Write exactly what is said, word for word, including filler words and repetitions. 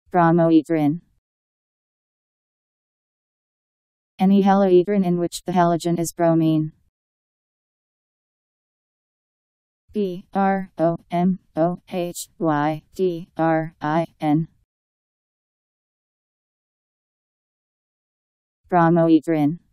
Bromohydrin. Any halohydrin in which the halogen is bromine. B R O M O H Y D R I N. Bromohydrin.